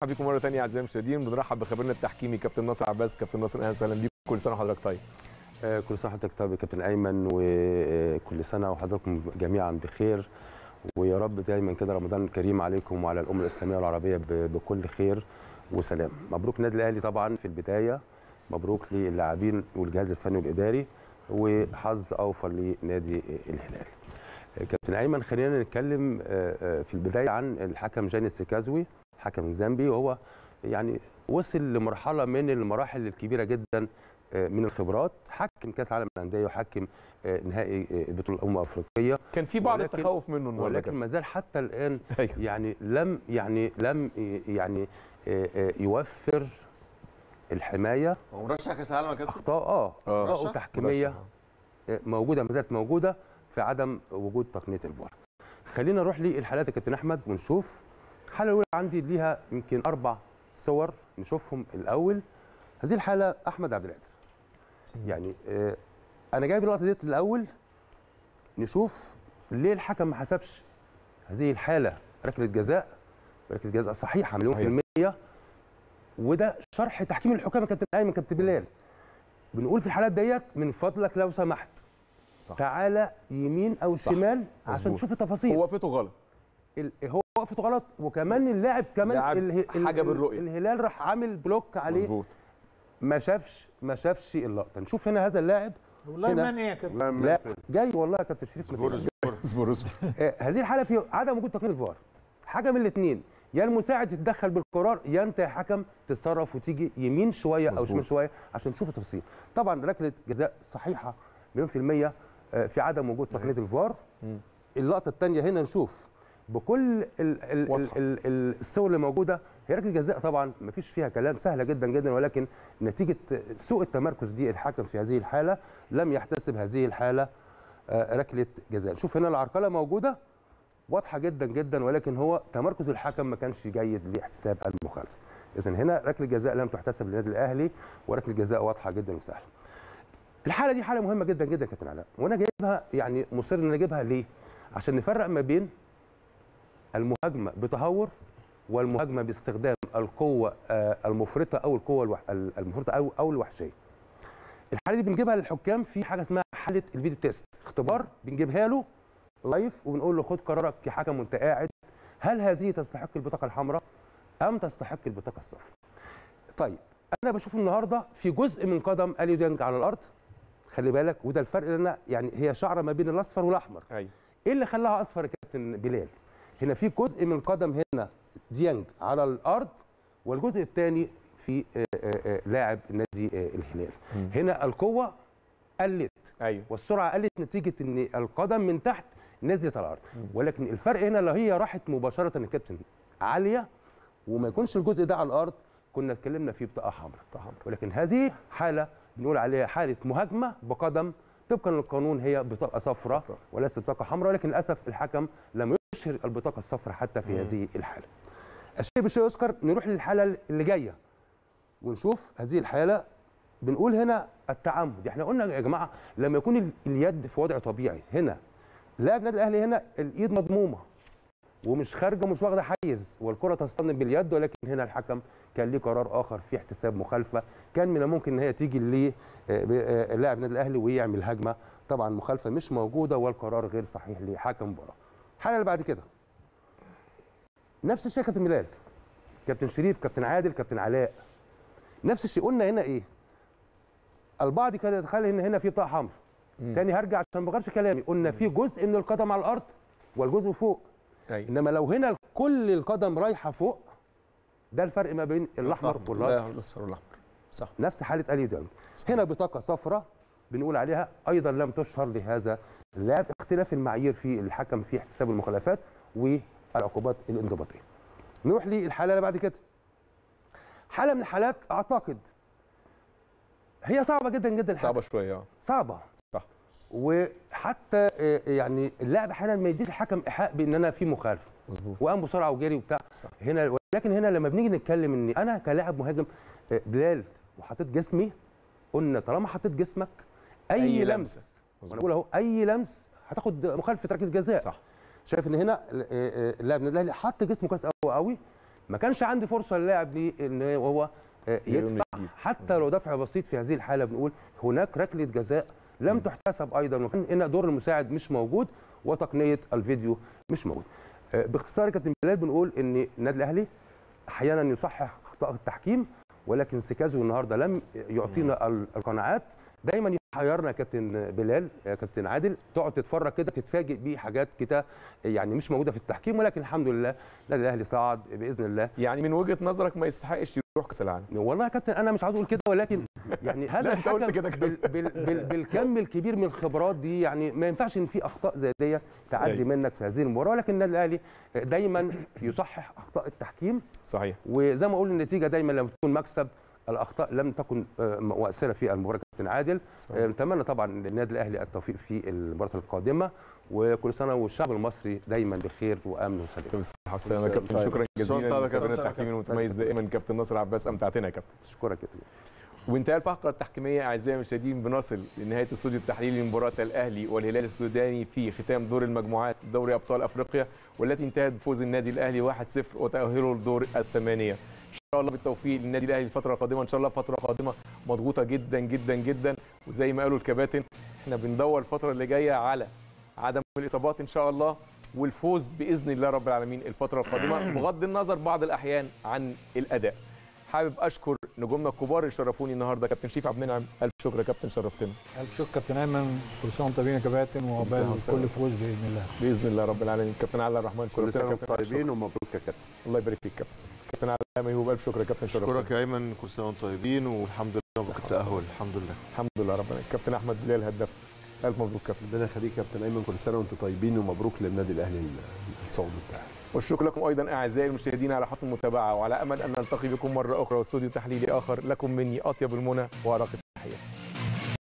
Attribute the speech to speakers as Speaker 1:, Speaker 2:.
Speaker 1: بكم مره ثانيه اعزائي المشاهدين. بنرحب بخبيرنا التحكيمي كابتن ناصر عباس. كابتن ناصر اهلا وسهلا بيك، كل سنه وحضرتك طيب.
Speaker 2: كل سنه وحضرتك طيب يا كابتن ايمن، وكل سنه وحضراتكم جميعا بخير، ويا رب دايما كده رمضان كريم عليكم وعلى الامه الاسلاميه والعربيه بكل خير وسلام. مبروك النادي الاهلي طبعا في البدايه، مبروك للاعبين والجهاز الفني والاداري، وحظ اوفر لنادي الهلال. كابتن ايمن، خلينا نتكلم في البدايه عن الحكم جاني السكازوي، حكم الزامبي، وهو يعني وصل لمرحله من المراحل الكبيره جدا من الخبرات، حكم كاس عالم الانديه وحكم نهائي بطوله الامم الافريقيه.
Speaker 1: كان في بعض التخوف منه النهارده،
Speaker 2: ولكن ما زال حتى الان
Speaker 1: أيوه.
Speaker 2: لم يوفر الحمايه.
Speaker 3: هو مرشح كاس العالم يا كابتن؟
Speaker 2: اخطاء تحكيميه موجوده، ما زالت موجوده في عدم وجود تقنيه الفار. خلينا نروح للحالات يا كابتن احمد ونشوف. الحاله الاولى عندي ليها يمكن 4 صور نشوفهم الاول. هذه الحاله احمد عبد القادر، يعني انا جايب اللقطه ديت الاول نشوف ليه الحكم ما حسبش هذه الحاله ركله جزاء صحيحه مليون في المية. وده شرح تحكيم الحكام يا كابتن ايمن، كابتن بلال. بنقول في الحالات ديت من فضلك لو سمحت تعالى يمين او شمال عشان تشوف التفاصيل.
Speaker 1: هو وقفته غلط،
Speaker 2: هو وقفته غلط، وكمان اللاعب كمان
Speaker 1: حاجه بالرؤيه،
Speaker 2: الهلال راح عامل بلوك عليه.
Speaker 1: مظبوط. ما
Speaker 2: شافش اللقطه. نشوف هنا هذا اللاعب
Speaker 4: والله مان ايه يا كابتن؟
Speaker 2: لا جاي والله يا كابتن شريف.
Speaker 1: اصبر
Speaker 2: هذه الحاله في عدم وجود تقنيه الفار. حاجه من الاثنين، يا المساعد يتدخل بالقرار، يا انت يا حكم تتصرف وتيجي يمين شويه او شمال شويه عشان تشوف التفاصيل. طبعا ركله جزاء صحيحه مليون في المية في عدم وجود تقنيه الفار. اللقطه الثانيه هنا نشوف بكل الصور اللي موجوده، هي ركله جزاء طبعا ما فيش فيها كلام، سهله جدا جدا، ولكن نتيجه سوء التمركز دي الحكم في هذه الحاله لم يحتسب هذه الحاله ركله جزاء. شوف هنا العرقله موجوده واضحه جدا جدا، ولكن هو تمركز الحكم ما كانش جيد لاحتساب المخالفه. اذا هنا ركله جزاء لم تحتسب للنادي الاهلي، وركله جزاء واضحه جدا وسهله. الحاله دي حاله مهمه جدا جدا كابتن علاء، وانا جايبها يعني مصر ان اجيبها ليه؟ عشان نفرق ما بين المهاجمه بتهور والمهاجمه باستخدام القوه المفرطه او القوه المفرطه او الوحشيه. الحاله دي بنجيبها للحكام في حاجه اسمها حاله الفيديو تيست، اختبار بنجيبها له لايف وبنقول له خد قرارك يا حكم وانت قاعد، هل هذه تستحق البطاقه الحمراء ام تستحق البطاقه الصفراء؟ طيب انا بشوف النهارده في جزء من قدم اليو ديانج على الارض، خلي بالك، وده الفرق لنا، يعني هي شعره ما بين الاصفر والاحمر.
Speaker 1: ايوه.
Speaker 2: ايه اللي خلاها اصفر يا كابتن بلال؟ هنا في جزء من قدم هنا ديانج على الارض، والجزء الثاني في لاعب نادي الهلال. هنا القوه قلت،
Speaker 1: ايوه،
Speaker 2: والسرعه قلت نتيجه ان القدم من تحت نزلت على الارض. ولكن الفرق هنا لو هي راحت مباشره يا كابتن عاليه وما يكونش الجزء ده على الارض كنا اتكلمنا فيه بطاقه حمراء. ولكن هذه حاله بنقول عليها حاله مهاجمه بقدم طبقا للقانون، هي بطاقه صفراء وليست بطاقه حمراء، ولكن للاسف الحكم لم يشهر البطاقه الصفراء حتى في هذه الحاله. الشيء بالشيء يذكر. نروح للحاله اللي جايه ونشوف هذه الحاله. بنقول هنا التعمد، احنا قلنا يا جماعه لما يكون اليد في وضع طبيعي، هنا لاعب النادي الاهلي هنا الايد مضمومه ومش خارجه ومش واخده حيز والكره تصطدم باليد، ولكن هنا الحكم كان ليه قرار اخر في احتساب مخالفه، كان من الممكن ان هي تيجي للاعب النادي الاهلي ويعمل هجمه. طبعا مخالفه مش موجوده والقرار غير صحيح لحكم المباراه. الحاله اللي بعد كده نفس الشيء كابتن بلال، كابتن شريف، كابتن عادل، كابتن علاء، نفس الشيء. قلنا هنا ايه؟ البعض كان يتخيل ان هنا في بطاقه حمراء. تاني هرجع عشان ما بغيرش كلامي، قلنا في جزء من القدم على الارض والجزء فوق.
Speaker 1: أيوة.
Speaker 2: انما لو هنا كل القدم رايحه فوق، ده الفرق ما بين الاحمر
Speaker 1: والاصفر والاحمر. صح.
Speaker 2: نفس حاله اليو ديانج. هنا بطاقه صفراء بنقول عليها ايضا لم تشهر لهذا اللاعب. اختلاف المعايير في الحكم في احتساب المخالفات والعقوبات الانضباطيه. نروح للحاله اللي بعد كده. حاله من الحالات اعتقد هي صعبه جدا جدا،
Speaker 1: صعبه شويه،
Speaker 2: صعبه
Speaker 1: صح.
Speaker 2: وحتى يعني اللاعب احيانا ما يديش الحكم ايحاء بان انا في مخالفه،
Speaker 1: مظبوط،
Speaker 2: وقام بسرعه وجري وبتاع.
Speaker 1: صح.
Speaker 2: هنا ولكن هنا لما بنيجي نتكلم ان انا كلاعب مهاجم بلال وحطيت جسمي، قلنا طالما حطيت جسمك اي لمس، وانا بقول اهو اي لمس هتاخد مخالفه ركله جزاء.
Speaker 1: صح.
Speaker 2: شايف ان هنا اللاعب النادي الاهلي حط جسمه كويس قوي قوي، ما كانش عندي فرصه للاعب ليه ان هو يدفع حتى لو دفع بسيط. في هذه الحاله بنقول هناك ركله جزاء لم تحتسب ايضا، وكان هنا دور المساعد مش موجود وتقنيه الفيديو مش موجود. باختصار يا كابتن بلال بنقول ان النادي الاهلي احيانا يصحح اخطاء التحكيم، ولكن سيكازو النهارده لم يعطينا القناعات. دايما يحيرنا يا كابتن بلال يا كابتن عادل، تقعد تتفرج كده تتفاجئ بحاجات كده يعني مش موجوده في التحكيم، ولكن الحمد لله النادي الاهلي صعد باذن الله.
Speaker 1: يعني من وجهه نظرك ما يستحقش يروح كاس العالم؟
Speaker 2: والله يا كابتن انا مش عاوز اقول كده، ولكن يعني هذا الحكم بالكم الكبير من الخبرات دي يعني ما ينفعش ان في اخطاء زي دي تعدي منك في هذه المباراه، ولكن النادي الاهلي دايما يصحح اخطاء التحكيم.
Speaker 1: صحيح.
Speaker 2: وزي ما اقول النتيجه دايما لما تكون مكسب، الاخطاء لم تكن مؤثره في المباراه كابتن عادل. نتمنى طبعا للنادي الاهلي التوفيق في المباراه القادمه، وكل سنه والشعب المصري دايما بخير وامن وسلام.
Speaker 1: كابتن شكرا جزيلا كابتن التحكيم المتميز دائما كابتن ناصر عباس، امتعتنا يا كابتن.
Speaker 2: اشكرك يا كابتن.
Speaker 1: وانتهى الفقره التحكيميه اعزائي المشاهدين، بنصل لنهايه الاستوديو التحليلي لمباراه الاهلي والهلال السوداني في ختام دور المجموعات دوري ابطال افريقيا، والتي انتهت بفوز النادي الاهلي 1-0 وتاهله لدور الثمانيه. ان شاء الله بالتوفيق للنادي الاهلي الفتره القادمه، ان شاء الله فتره قادمه مضغوطه جدا جدا جدا، وزي ما قالوا الكباتن احنا بندور الفتره اللي جايه على عدم الاصابات ان شاء الله، والفوز باذن الله رب العالمين الفتره القادمه بغض النظر بعض الاحيان عن الاداء. حابب اشكر نجومنا الكبار اللي شرفوني النهارده. كابتن شريف عبد المنعم الف شكر يا كابتن، شرفتنا.
Speaker 4: الف شكر كابتن ايمن، كل سنه وانتم طيبين يا كباتن، وعقبال كل فوز باذن الله.
Speaker 1: باذن الله رب العالمين. كابتن علي الرحمن شرفتنا
Speaker 2: يا كابتن، طيبين ومبروك يا كابتن.
Speaker 1: الله يبارك فيك كابتن. كابتن علي ميهوب الف شكر يا كابتن، شرفتنا.
Speaker 3: اشكرك يا ايمن، كل سنه وانتم طيبين، والحمد لله مبروك التاهل. الحمد لله
Speaker 1: الحمد لله ربنا. كابتن احمد بلال هداف الف مبروك كابتن.
Speaker 5: ربنا يخليك يا كابتن ايمن، كل سنه وانتم طيبين ومبروك للنادي الاهلي الصعود بتاعه.
Speaker 1: والشكر لكم ايضا اعزائي المشاهدين على حسن المتابعه، وعلى امل ان نلتقي بكم مره اخرى واستوديو تحليلي اخر. لكم مني اطيب المنى وارق